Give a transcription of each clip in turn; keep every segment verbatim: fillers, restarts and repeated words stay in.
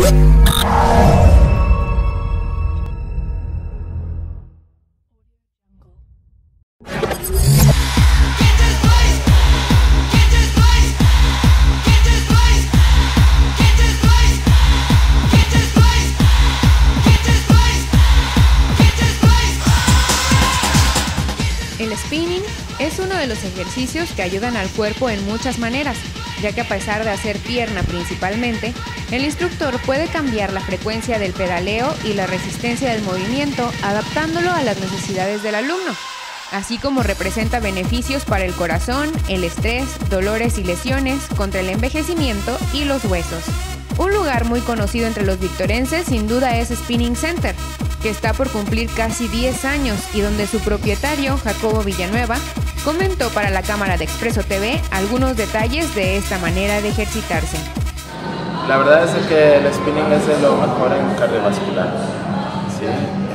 El spinning es uno de los ejercicios que ayudan al cuerpo en muchas maneras, ya que a pesar de hacer pierna principalmente, el instructor puede cambiar la frecuencia del pedaleo y la resistencia del movimiento adaptándolo a las necesidades del alumno, así como representa beneficios para el corazón, el estrés, dolores y lesiones, contra el envejecimiento y los huesos. Un lugar muy conocido entre los victorenses sin duda es Spinning Center, que está por cumplir casi diez años y donde su propietario, Jacobo Villanueva, comentó para la cámara de Expreso T V algunos detalles de esta manera de ejercitarse. La verdad es que el spinning es de lo mejor en cardiovascular, ¿sí?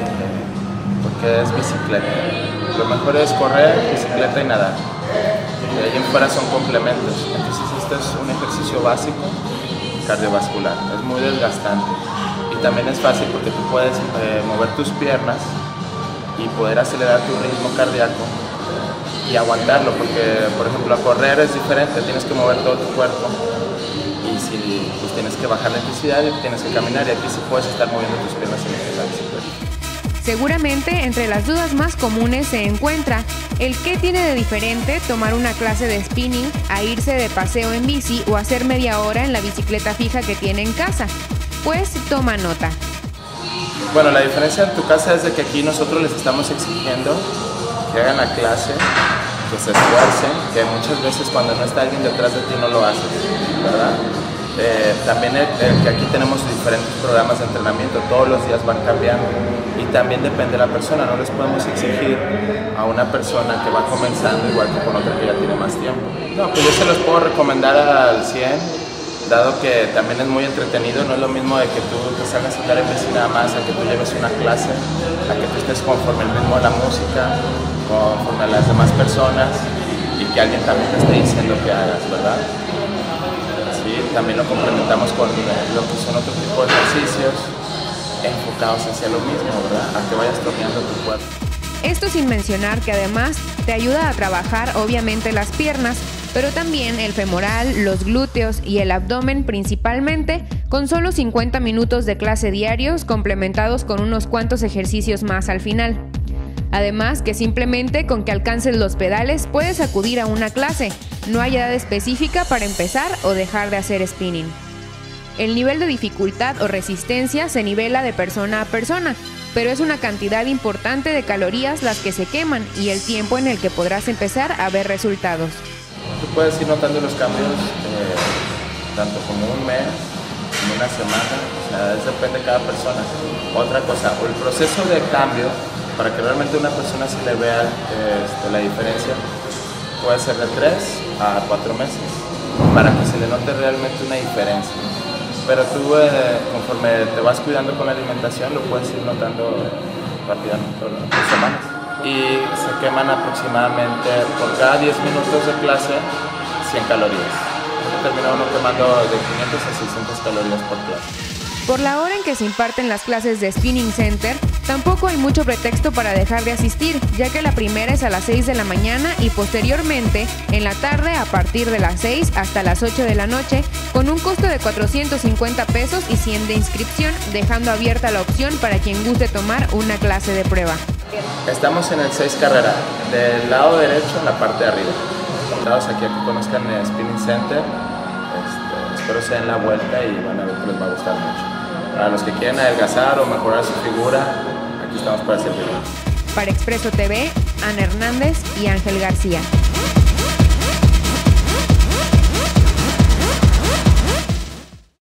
Porque es bicicleta. Lo mejor es correr, bicicleta y nadar. De ahí en fuera son complementos. Entonces este es un ejercicio básico cardiovascular. Es muy desgastante. Y también es fácil porque tú puedes eh, mover tus piernas y poder acelerar tu ritmo cardíaco y aguantarlo, porque por ejemplo a correr es diferente, tienes que mover todo tu cuerpo y si pues tienes que bajar la intensidad y tienes que caminar, y aquí sí puedes estar moviendo tus piernas en la bicicleta. Seguramente entre las dudas más comunes se encuentra el qué tiene de diferente tomar una clase de spinning a irse de paseo en bici o hacer media hora en la bicicleta fija que tiene en casa. Pues toma nota. Bueno, la diferencia en tu casa es de que aquí nosotros les estamos exigiendo que hagan la clase, que se esfuercen, que muchas veces cuando no está alguien detrás de ti no lo haces, ¿verdad? Eh, también el, el que aquí tenemos diferentes programas de entrenamiento, todos los días van cambiando y también depende de la persona, no les podemos exigir a una persona que va comenzando igual que con otra que ya tiene más tiempo. No, pues yo se los puedo recomendar al cien, dado que también es muy entretenido. No es lo mismo de que tú te salgas a andar en bici nada más, a que tú lleves una clase, a que tú estés conforme el ritmo de la música, conforme a las demás personas y que alguien también te esté diciendo que hagas, ¿verdad? Sí, también lo complementamos con lo que son otro tipo de ejercicios enfocados hacia lo mismo, ¿verdad? A que vayas torneando tu cuerpo. Esto sin mencionar que además te ayuda a trabajar obviamente las piernas, pero también el femoral, los glúteos y el abdomen principalmente, con solo cincuenta minutos de clase diarios complementados con unos cuantos ejercicios más al final. Además que simplemente con que alcances los pedales puedes acudir a una clase, no hay edad específica para empezar o dejar de hacer spinning. El nivel de dificultad o resistencia se nivela de persona a persona, pero es una cantidad importante de calorías las que se queman y el tiempo en el que podrás empezar a ver resultados. Tú puedes ir notando los cambios eh, tanto como un mes, como una semana, o sea, eso depende de cada persona. Otra cosa, el proceso de cambio, para que realmente una persona se le vea eh, este, la diferencia, puede ser de tres a cuatro meses, para que se le note realmente una diferencia. Pero tú, eh, conforme te vas cuidando con la alimentación, lo puedes ir notando rápidamente por semanas. Y se queman aproximadamente por cada diez minutos de clase cien calorías. Termina uno quemando de quinientas a seiscientas calorías por clase. Por la hora en que se imparten las clases de Spinning Center, tampoco hay mucho pretexto para dejar de asistir, ya que la primera es a las seis de la mañana y posteriormente en la tarde a partir de las seis hasta las ocho de la noche, con un costo de cuatrocientos cincuenta pesos y cien de inscripción, dejando abierta la opción para quien guste tomar una clase de prueba. Estamos en el seis Carrera, del lado derecho en la parte de arriba. Invitados aquí a que conozcan el Spinning Center. Este, espero se den la vuelta y van a ver que les va a gustar mucho. Para los que quieren adelgazar o mejorar su figura, aquí estamos para servirles. Para Expreso T V, Ana Hernández y Ángel García.